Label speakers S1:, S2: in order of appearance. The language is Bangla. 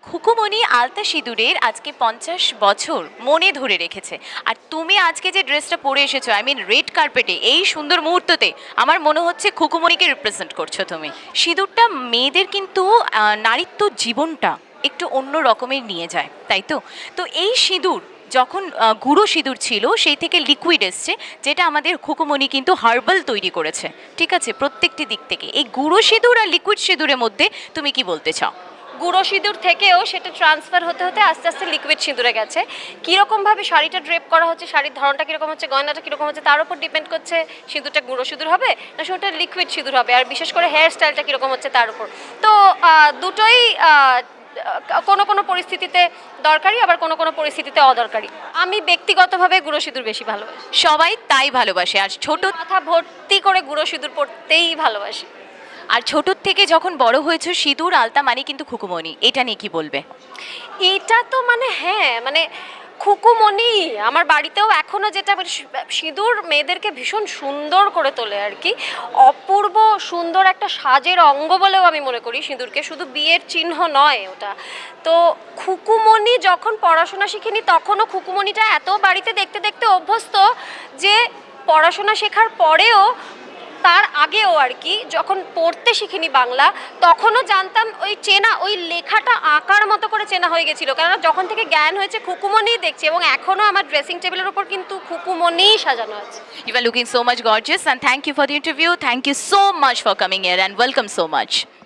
S1: খুকুমণি আলতা সিঁদুরের আজকে 50 বছর মনে ধরে রেখেছে। আর তুমি আজকে যে ড্রেসটা পরে এসেছো, আই মিন রেড কার্পেটে, এই সুন্দর মুহূর্ততে আমার মনে হচ্ছে খুকুমণিকে রিপ্রেজেন্ট করছো তুমি। সিঁদুরটা মেয়েদের কিন্তু নারীত্ব জীবনটা একটু অন্য রকমের নিয়ে যায়, তাই তো? তো এই সিঁদুর যখন গুঁড়ো সিঁদুর ছিল, সেই থেকে লিকুইড এসছে, যেটা আমাদের খুকুমণি কিন্তু হার্বাল তৈরি করেছে। ঠিক আছে, প্রত্যেকটি দিক থেকে এই গুঁড়ো সিঁদুর আর লিকুইড সিঁদুরের মধ্যে তুমি কি বলতে চাও?
S2: গুঁড়ো সিঁদুর থেকেও সেটা ট্রান্সফার হতে হতে আস্তে আস্তে লিকুইড সিঁদুরে গেছে। কীরকমভাবে শাড়িটা ড্রেপ করা হচ্ছে, শাড়ির ধরনটা কীরকম হচ্ছে, গয়নাটা কীরকম হচ্ছে, তার উপর ডিপেন্ড করছে সিঁদুরটা গুঁড়ো সিঁদুর হবে না সেটা লিকুইড সিঁদুর হবে, আর বিশেষ করে হেয়ার স্টাইলটা কীরকম হচ্ছে তার উপর। তো দুটোই কোনো কোনো পরিস্থিতিতে দরকারি, আবার কোনো কোনো পরিস্থিতিতে অদরকারি। আমি ব্যক্তিগতভাবে গুঁড়ো সিঁদুর বেশি ভালোবাসি।
S1: সবাই তাই ভালোবাসে, আর ছোট
S2: মাথা ভর্তি করে গুঁড়ো সিঁদুর পরতেই ভালোবাসি।
S1: আর ছোটোর থেকে যখন বড় হয়েছে, সিঁদুর আলতা মানে কিন্তু খুকুমণি, এটা নিয়ে কি বলবে?
S2: এটা তো হ্যাঁ, খুকুমণি আমার বাড়িতেও এখনও যেটা সিঁদুর মেয়েদেরকে ভীষণ সুন্দর করে তোলে আর কি, অপূর্ব সুন্দর একটা সাজের অঙ্গ বলেও আমি মনে করি সিঁদুরকে, শুধু বিয়ের চিহ্ন নয় ওটা। তো খুকুমণি যখন পড়াশোনা শিখিনি তখনও খুকুমণিটা এত বাড়িতে দেখতে দেখতে অভ্যস্ত যে পড়াশোনা শেখার পরেও, তার আগেও আর কি, যখন পড়তে শিখিনি বাংলা তখনও জানতাম ওই চেনা, ওই লেখাটা আঁকার মতো করে চেনা হয়ে গেছিলো। কেননা যখন থেকে জ্ঞান হয়েছে খুকুমণিই দেখছি, এবং এখনও আমার ড্রেসিং টেবিলের উপর কিন্তু খুকুমণিই সাজানো আছে।
S1: You are looking so much gorgeous and thank you for the interview. Thank you so much for coming here and welcome so much.